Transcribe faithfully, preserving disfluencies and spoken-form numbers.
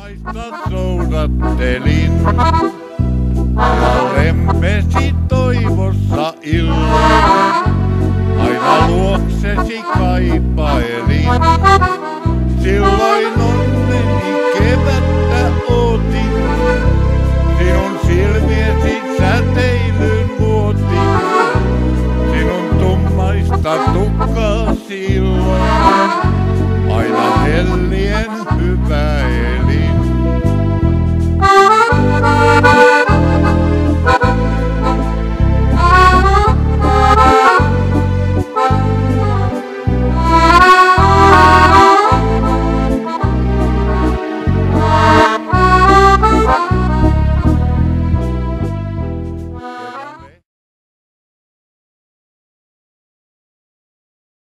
Naista soudattelin ja lempesi toivossa illalla. Aina luoksesi kaipailin, silloin